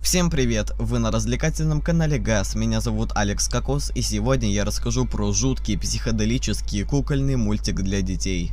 Всем привет! Вы на развлекательном канале ГАЗ, меня зовут Алекс Кокос, и сегодня я расскажу про жуткий психоделический кукольный мультик для детей.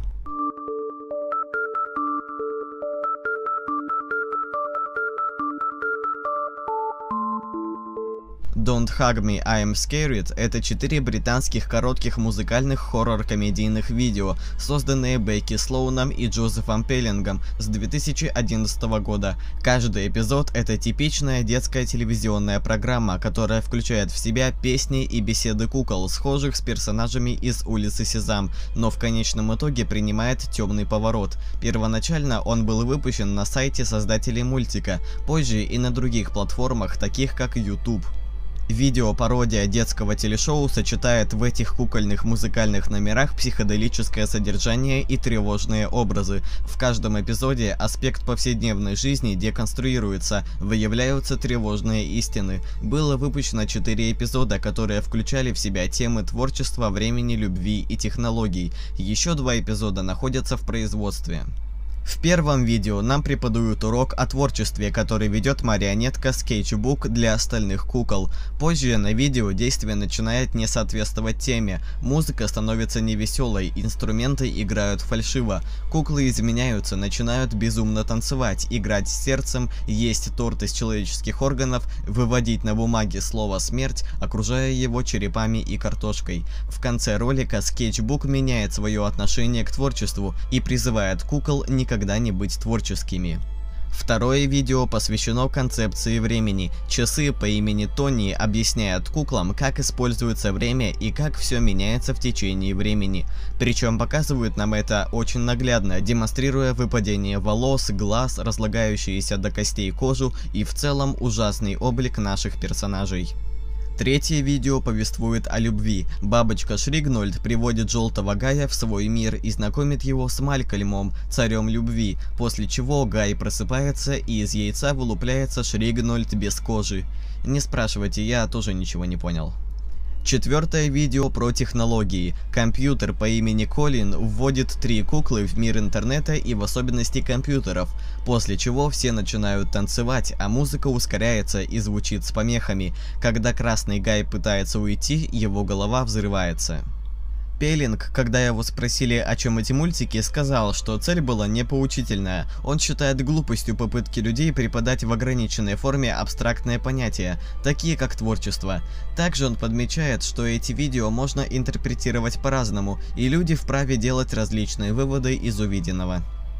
Don't Hug Me, I'm Scared — это 4 британских коротких музыкальных хоррор-комедийных видео, созданные Бекки Слоуном и Джозефом Пеллингом с 2011 года. Каждый эпизод — это типичная детская телевизионная программа, которая включает в себя песни и беседы кукол, схожих с персонажами из «Улицы Сезам», но в конечном итоге принимает темный поворот. Первоначально он был выпущен на сайте создателей мультика, позже и на других платформах, таких как YouTube. Видео-пародия детского телешоу сочетает в этих кукольных музыкальных номерах психоделическое содержание и тревожные образы. В каждом эпизоде аспект повседневной жизни деконструируется, выявляются тревожные истины. Было выпущено 4 эпизода, которые включали в себя темы творчества, времени, любви и технологий. Еще 2 эпизода находятся в производстве. В первом видео нам преподают урок о творчестве, который ведет марионетка Sketchbook для остальных кукол. Позже на видео действие начинает не соответствовать теме, музыка становится невеселой, инструменты играют фальшиво, куклы изменяются, начинают безумно танцевать, играть с сердцем, есть торт из человеческих органов, выводить на бумаге слово «смерть», окружая его черепами и картошкой. В конце ролика Sketchbook меняет свое отношение к творчеству и призывает кукол никогда не быть творческими. Второе видео посвящено концепции времени. Часы по имени Тони объясняют куклам, как используется время и как все меняется в течение времени. Причем показывают нам это очень наглядно, демонстрируя выпадение волос, глаз, разлагающиеся до костей кожу и в целом ужасный облик наших персонажей. Третье видео повествует о любви. Бабочка Шригнольд приводит Желтого Гая в свой мир и знакомит его с Малькольмом, царем любви, после чего Гай просыпается и из яйца вылупляется Шригнольд без кожи. Не спрашивайте, я тоже ничего не понял. Четвертое видео про технологии. Компьютер по имени Колин вводит 3 куклы в мир интернета и в особенности компьютеров, после чего все начинают танцевать, а музыка ускоряется и звучит с помехами. Когда красный Гай пытается уйти, его голова взрывается. Пеллинг, когда его спросили, о чем эти мультики, сказал, что цель была не поучительная. Он считает глупостью попытки людей преподать в ограниченной форме абстрактные понятия, такие как творчество. Также он подмечает, что эти видео можно интерпретировать по-разному, и люди вправе делать различные выводы из увиденного.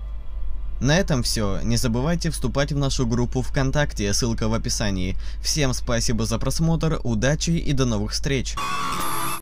На этом все. Не забывайте вступать в нашу группу ВКонтакте, ссылка в описании. Всем спасибо за просмотр, удачи и до новых встреч!